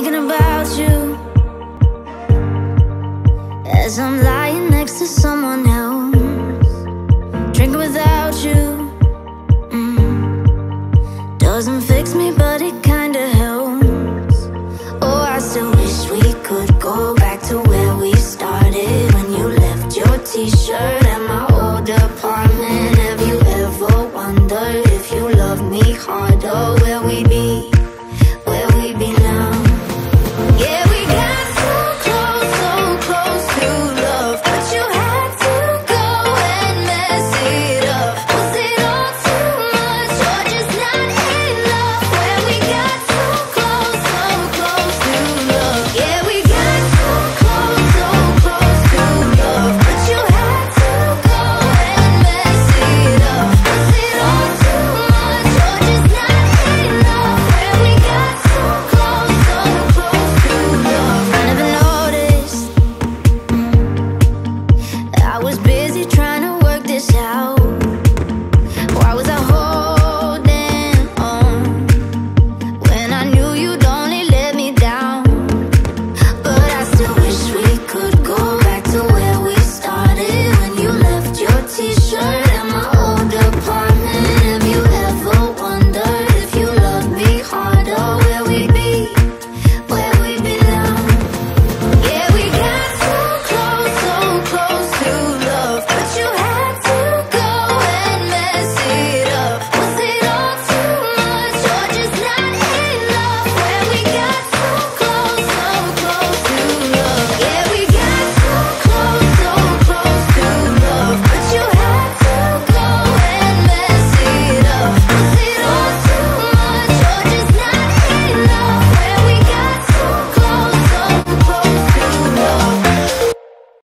thinking about you as I'm lying next to someone else, drinking without you. Doesn't fix me, but it kinda helps. Oh, I still wish we could go back to where we started, when you left your t-shirt at my old apartment. Have you ever wondered if you love me harder where we